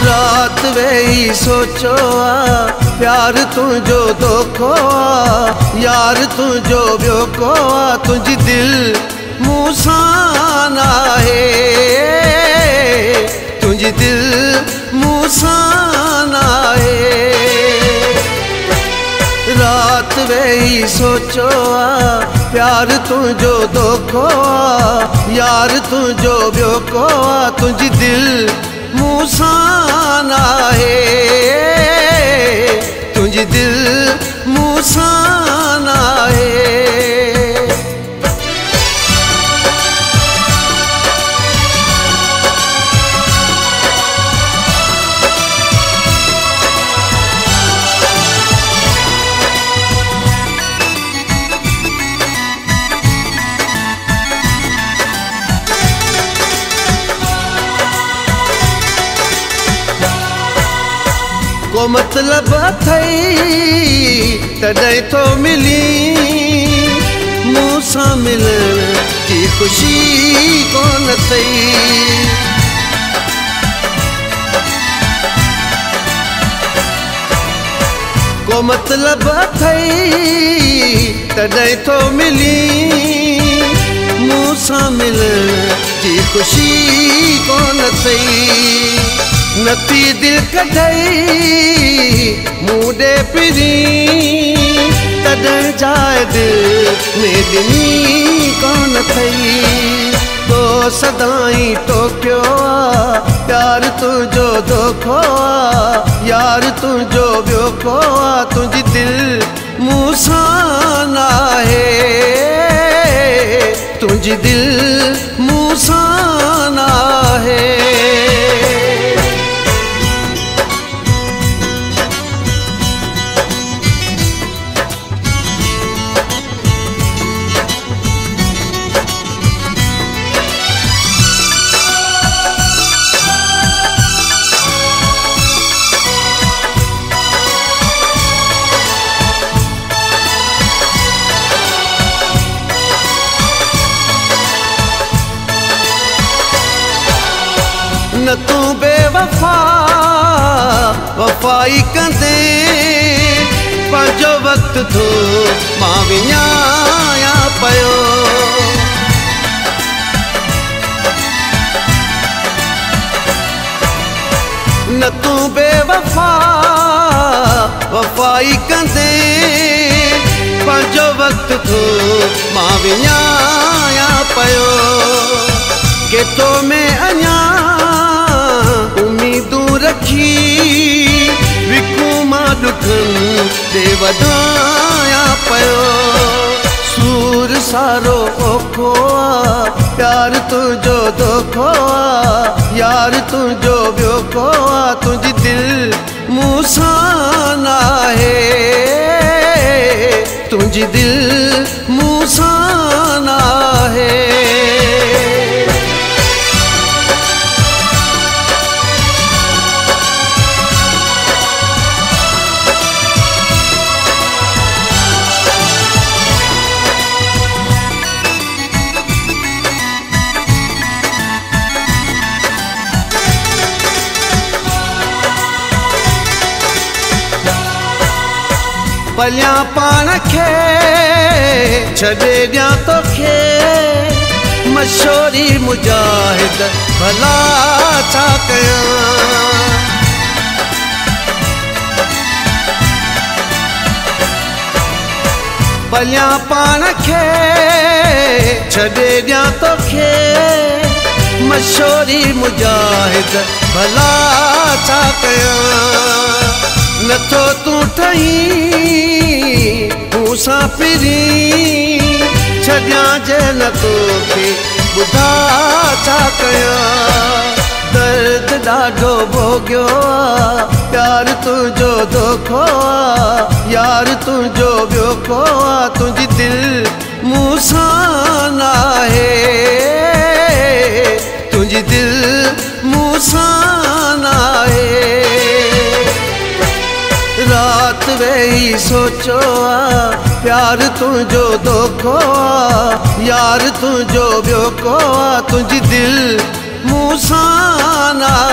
रात वेही सोचो प्यार तुझो धोखो यार तुझो ॿियो को तुझी दिल मूंसां नाहे तुझी दिल मूंसां नाहे रात वेही सोचो प्यार तुझो धोखो यार तुझो ॿियो को तुझी दिल मूंसां नाहे तुझी दिल मूंसां नाहे को मतलब अथई तॾहिं तो मिली मूंसां मिलण जी ख़ुशी कोन अथई को मतलब अथई तॾहिं तो मिली मूंसां मिलण जी ख़ुशी कोन अथई नथी दिल कढई मूं ॾे पिरी तॾहिं जाइ दिल में ॾिनी कोन अथई तो सदाई टोकियो प्यार तुझो धोखो यार तुझो ॿियो को तुझी दिल मूंसां नाहे तुझी दिल मूंसां नाहे न तू बेवफा वफाई कंदे पंहिंजो वक़्तु थो मां विञाया पियो न तू बेवफा वफाई कंदे पंहिंजो वक़्तु थो मां विञाया पियो के तो में अञा उम्मीदूं रखी विखूं मां ॾुखनि ते वधाया पियो सूर सारो ओखो प्यार तुझो धोखो यार तुझो ॿियो को तुझी दिल मूंसां नाहे तुझी दिल मूंसां नाहे भलिया पाण खे छॾे ॾियां तोखे मशहूरी मुजाहिद भला छा कयां भलिया पाण खे छॾे ॾियां तोखे मशहूरी मुजाहिद भला छा कयां नथो तूं ठही मूंसां पिरी छॾियां जे न तोखे ॿुधा छा कयां दर्द ॾाढो भोॻियो प्यार तुझो धोखो यार तुझो ॿियो को तुझी दिल मूंसां नाहे तुझी दिल मूंसां नाहे रात वेही सोचो प्यार तुझो धोखो यार तुझो ॿियो को तुझी दिल मूंसां नाहे